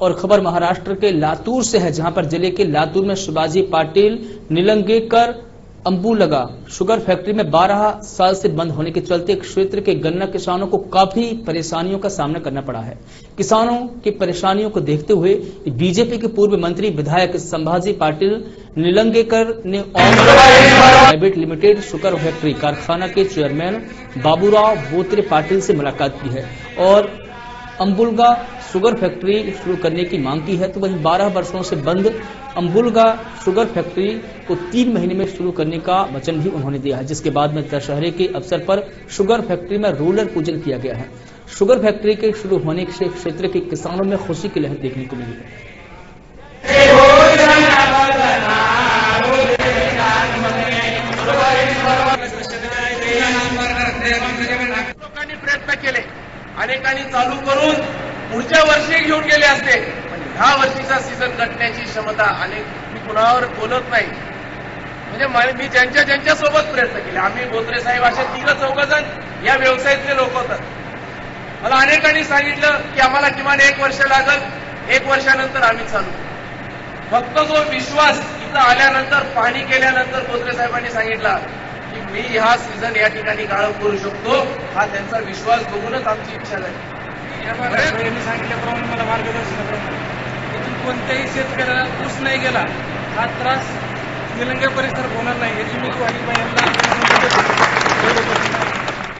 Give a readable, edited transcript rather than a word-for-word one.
और खबर महाराष्ट्र के लातूर से है, जहां पर जिले के लातूर में शिवाजी पाटिल निलंगेकर अंबुलगा शुगर फैक्ट्री में 12 साल से बंद होने के चलते क्षेत्र के गन्ना किसानों को काफी परेशानियों का सामना करना पड़ा है। किसानों की परेशानियों को देखते हुए बीजेपी के पूर्व मंत्री विधायक संभाजी पाटिल निलंगेकर ने प्राइवेट लिमिटेड शुगर फैक्ट्री कारखाना के चेयरमैन बाबूराव बोत्रे पाटिल से मुलाकात की है और अंबुलगा शुगर फैक्ट्री शुरू करने की मांग की है। तो वहीं 12 वर्षों से बंद अंबुलगा शुगर फैक्ट्री को 3 महीने में शुरू करने का वचन भी उन्होंने दिया है, जिसके बाद में दशहरे के अवसर पर शुगर फैक्ट्री में रोलर पूजन किया गया है। शुगर फैक्ट्री के शुरू होने से क्षेत्र के किसानों में खुशी की लहर देखने को मिली है। लोकांनी प्रयत्न केले, अनेकांनी चालू करून पुढच्या वर्षी घेऊन गेले असते, पण ह्या वर्षीचा सीझन कटण्याची क्षमता अनेक, मी कुणावर बोलत नाही, म्हणजे मी ज्यांच्या सोबत प्रयत्न केले, आम्ही बोत्रे साहेब असे 3-4 जण या व्यवसायातले लोक होतात. मला अनेकांनी सांगितलं की आम्हाला किमान 1 वर्ष लागल, 1 वर्षानंतर आम्ही चालू. फक्त जो विश्वास इथं आल्यानंतर, पाणी केल्यानंतर बोत्रे साहेबांनी सांगितला की मी हा सीझन या ठिकाणी गाळप करू शकतो, हा त्यांचा विश्वास बघूनच आमची इच्छा झाली. यांनी सांगितल्याप्रमाणे मला मार्गदर्शनाप्रमाणे इथून कोणत्याही शेतकऱ्याला ऊस नाही गेला, हा त्रास निलंगे परिसरात होणार नाही याची मी ग्वाही यांना